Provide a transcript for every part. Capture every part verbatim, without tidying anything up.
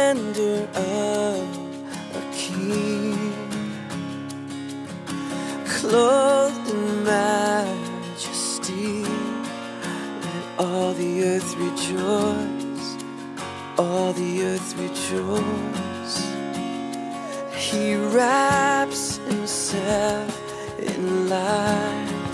splendor of a king, clothed in majesty. Let all the earth rejoice, all the earth rejoice. He wraps himself in light,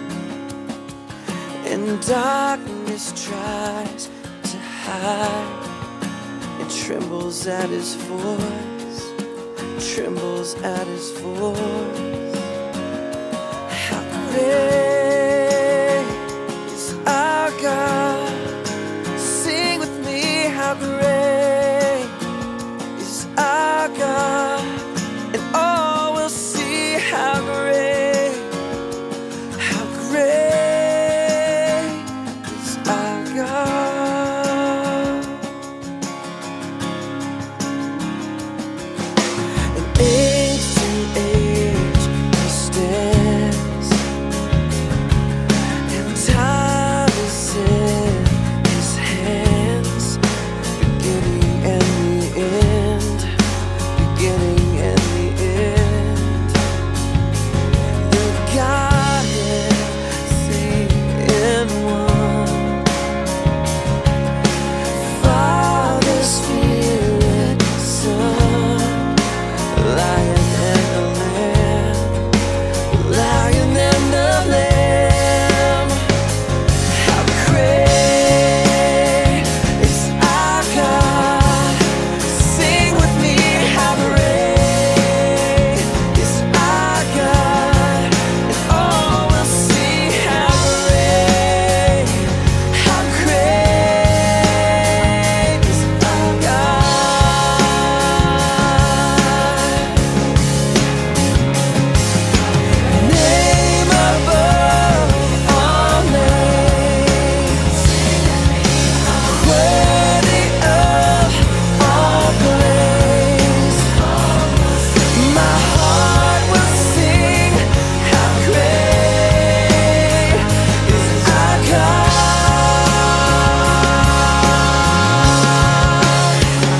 and darkness tries to hide, and trembles at his voice, trembles at his voice. How great is our God? Sing with me, how great is our God, and all will see how great, how great is our God. And age to age he stands, and time is in his hands, beginning and the end, beginning and the end. The Godhead, three in one, Father, Spirit, Son, Lion and the Lamb, Lion and the Lamb. How great is our God? Sing with me, how great is our God, and all will see how great, how great is our God. Name above all names, worthy of all praise. My heart will sing, how great is our God.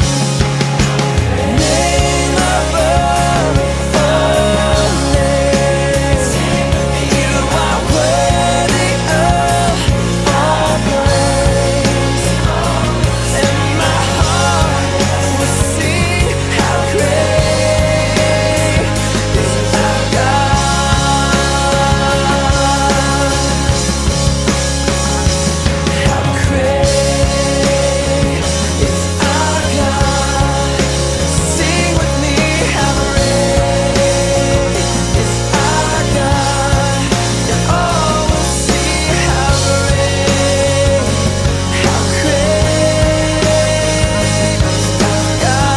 Name above all names, you are worthy of all praise. And my heart will sing, how great is our God. How great is our God? Sing with me, how great is our God, and all will see how great, how great is our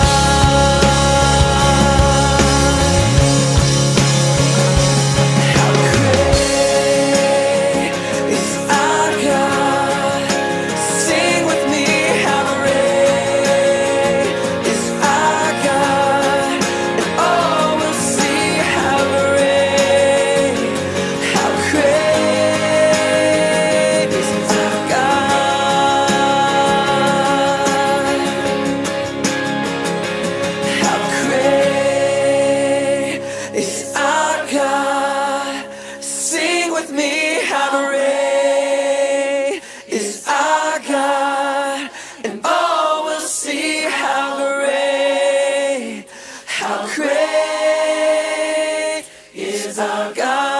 God. How great is our God? Sing with me, how great is our God, and all will see how great, how great is our God. How great is our God? Sing with me, how great is our God, and all will see how great, how great is our God.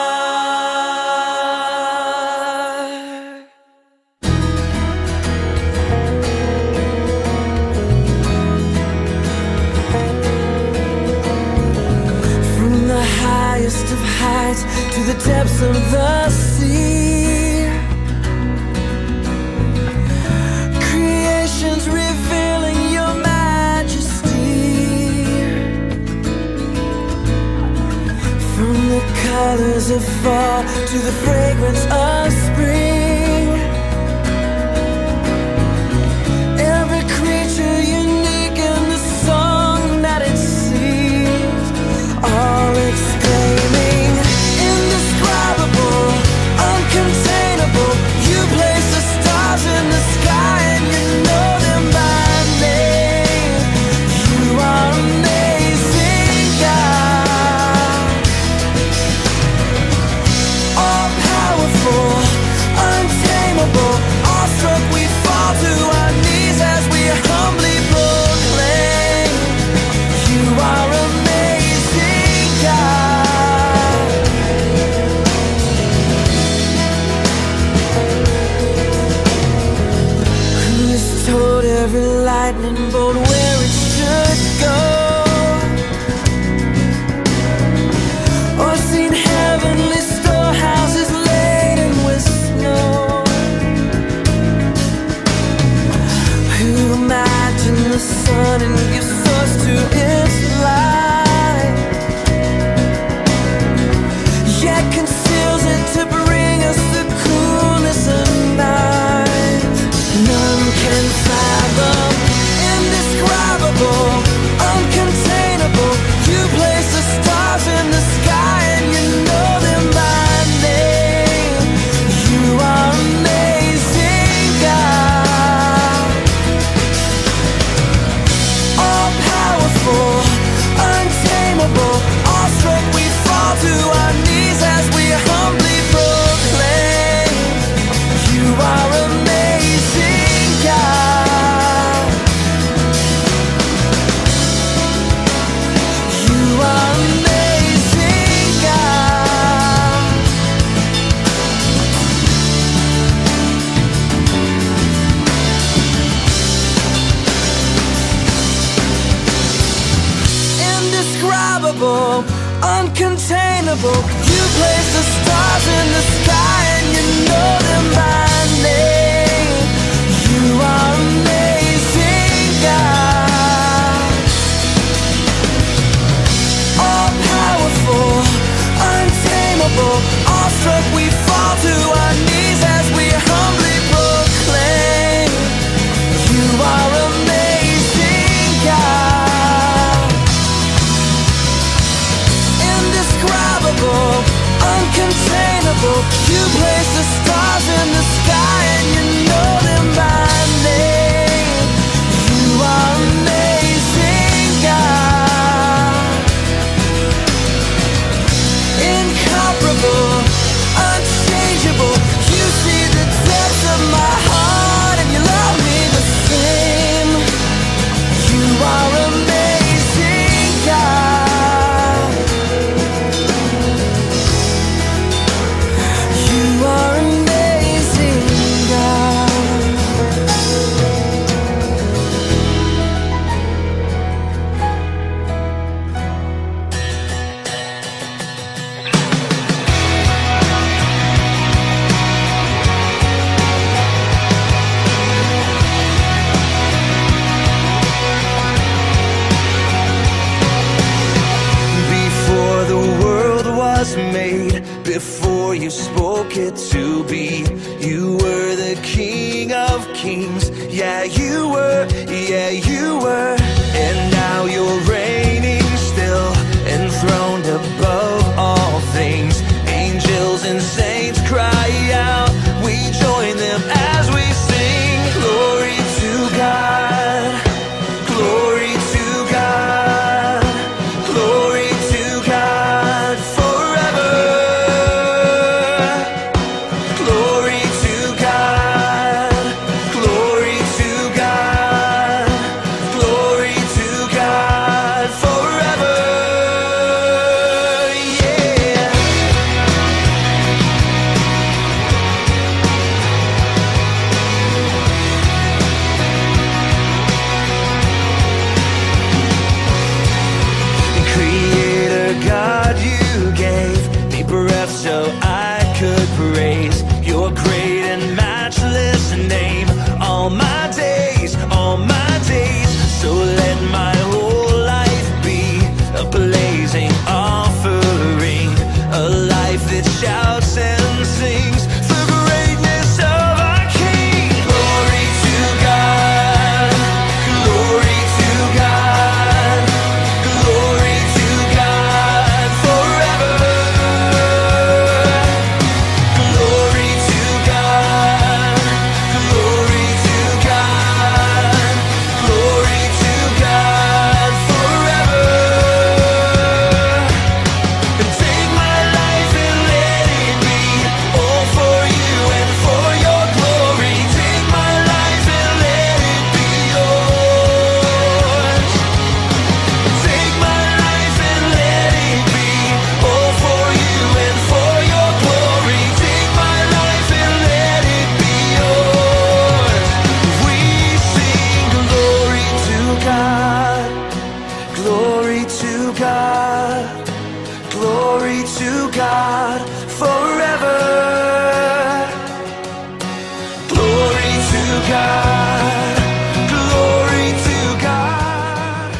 From the highest of heights to the depths of the sea, creation's revealing your majesty. From the colors of fall to the fragrance of spring, every creature unique in the song that it sings, all exclaiming, indescribable, uncontainable. You place the stars in the sky and you know them by name. indescribable, uncontainable. You place the stars in the sky and you know them by name. You are amazing, God. All powerful, untamable, awestruck we fall to our knees as we humbly proclaim. You are amazing, God. Indescribable, uncontainable. You place the stars in the sky and you know them by name. You are amazing, God. Incomparable, unchangeable. You see the depths of my heart and you love me the same. You are amazing, God. You are amazing, God. Before the world was made, before you spoke it to be, you were the King of Kings. Yeah, you were, yeah, you were. And now you're reigning still, enthroned above all things. Angels and saints cry out, we join them as we sing. Glory to God, glory to God, glory to God forever. Glory to God, glory to God, glory to God forever. Yeah. Creator God, you gave me breath so I could praise your great and matchless name all my days, all my days. So let my whole life be a blazing offering, a life that shouts and sings the greatness of our King. Glory to God, glory to God, glory to God forever. Glory to God, glory to God, glory to God forever. And take my life and let it be all for you and for your glory. Take my life and let it be yours. Take my life and let it be all for you and for your glory. Take my life and let it be yours. We sing glory to God, glory to God, glory to God forever. Glory to God, glory to God.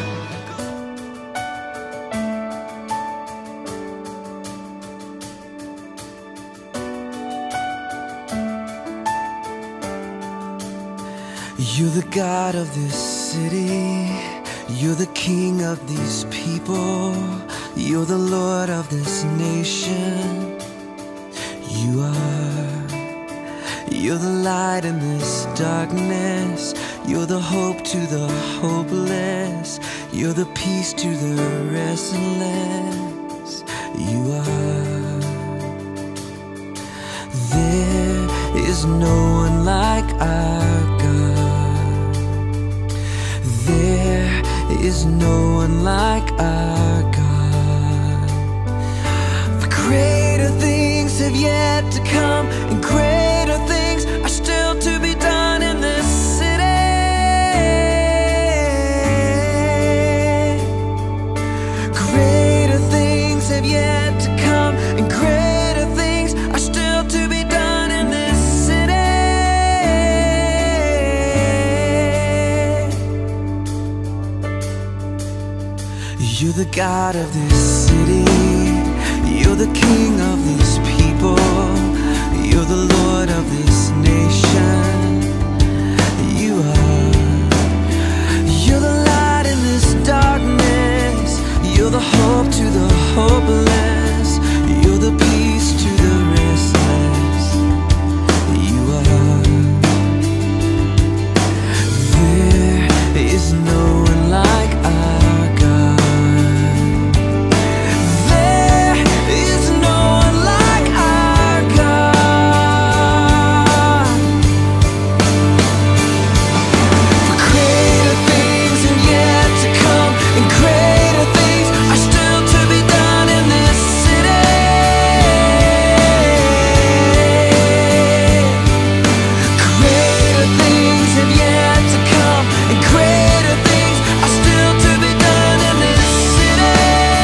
You're the God of this city. You're the King of these people. You're the Lord of this nation. You are. You're the light in this darkness. You're the hope to the hopeless. You're the peace to the restless. You are. There is no one like our God. There is no one like our God. For greater things have yet to come, and greater things are still to be done in this city. Greater have yet to come, and greater things are still to be done in this city. You're the God of this city, you're the King of this people, you're the Lord of this nation. You are. You're the light in this darkness, you're the hope to the hopeless, you're the peace to the restless. You are. There is no one like our God. There is no one like our God. For greater things have yet to come, and greater things are still to be done in this city. Greater things have yet to come, and greater things are still to be done in this city.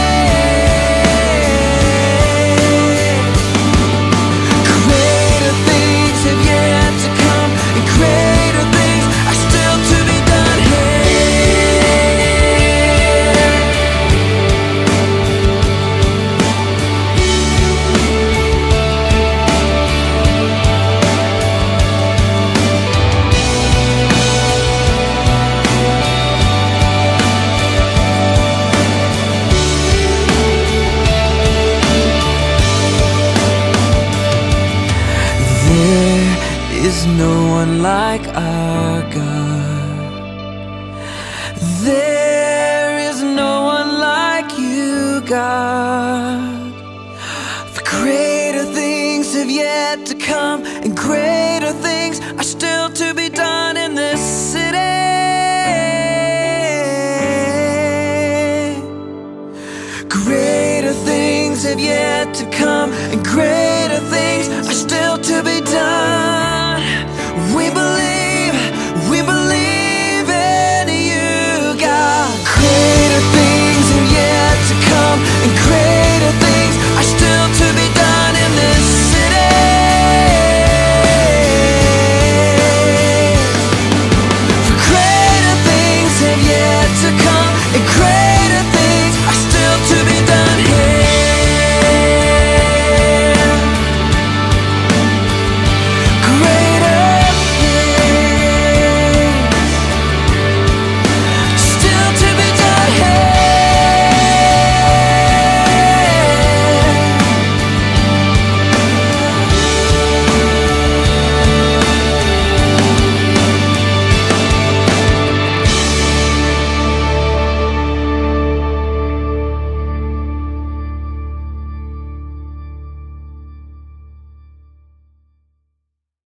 Greater things have yet to come, and greater things are still to be done here. There is no one like our God. There is no one like you, God. For greater things have yet to come, and greater things are still to be done in this city. Greater things have yet to come, and greater things are still